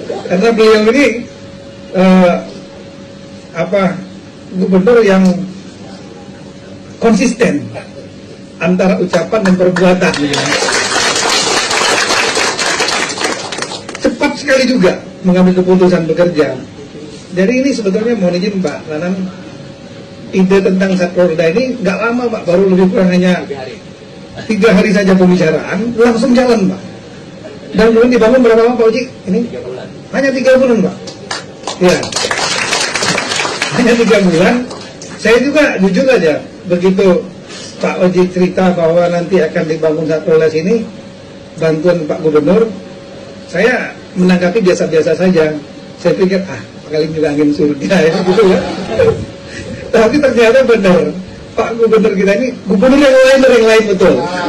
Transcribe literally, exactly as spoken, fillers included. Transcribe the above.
Karena beliau ini uh, apa gubernur yang konsisten antara ucapan dan perbuatan. Cepat sekali juga mengambil keputusan bekerja. Jadi ini sebetulnya mohon izin Pak Nanang, ide tentang Satporda ini nggak lama Pak, baru lebih kurang hanya tiga hari saja pembicaraan, langsung jalan Pak. Dan kemudian dibangun berapa lama Pak Uji? Ini tiga bulan. Hanya tiga bulan Pak. Ya, hanya tiga bulan. Saya juga jujur aja, begitu Pak Oji cerita bahwa nanti akan dibangun Satporda sini, bantuan Pak Gubernur, saya menanggapi biasa-biasa saja. Saya pikir ah kali bilangin surga ya gitu ya. Tapi ternyata benar, Pak Gubernur kita ini gubernur yang lain dari yang lain betul.